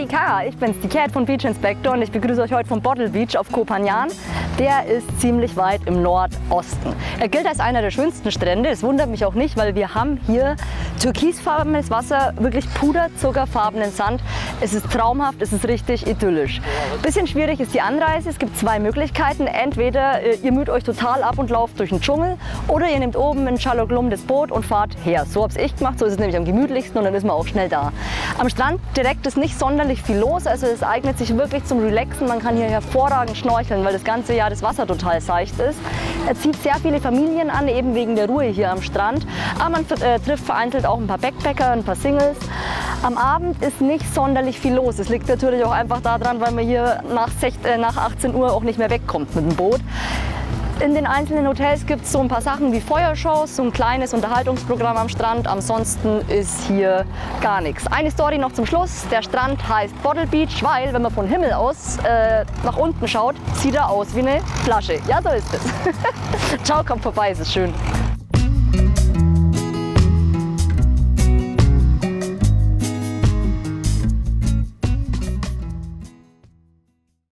Kara, ich bin's, die Cat von Beach Inspector und ich begrüße euch heute vom Bottle Beach auf Koh Phangan. Der ist ziemlich weit im Nordosten. Er gilt als einer der schönsten Strände, das wundert mich auch nicht, weil wir haben hier türkisfarbenes Wasser, wirklich puderzuckerfarbenen Sand. Es ist traumhaft, es ist richtig idyllisch. Bisschen schwierig ist die Anreise, es gibt zwei Möglichkeiten. Entweder ihr müht euch total ab und lauft durch den Dschungel oder ihr nehmt oben in Chaloklum das Boot und fahrt her. So habe ich gemacht, so ist es nämlich am gemütlichsten und dann ist man auch schnell da. Am Strand direkt ist nicht sonderlich viel los, also es eignet sich wirklich zum Relaxen. Man kann hier hervorragend schnorcheln, weil das ganze Jahr das Wasser total seicht ist. Er zieht sehr viele Familien an, eben wegen der Ruhe hier am Strand. Aber man trifft vereinzelt auch ein paar Backpacker, ein paar Singles. Am Abend ist nicht sonderlich viel los. Es liegt natürlich auch einfach daran, weil man hier nach 18 Uhr auch nicht mehr wegkommt mit dem Boot. In den einzelnen Hotels gibt es so ein paar Sachen wie Feuershows, so ein kleines Unterhaltungsprogramm am Strand. Ansonsten ist hier gar nichts. Eine Story noch zum Schluss. Der Strand heißt Bottle Beach, weil, wenn man von Himmel aus nach unten schaut, sieht er aus wie eine Flasche. Ja, so ist es. Ciao, kommt vorbei, es ist schön.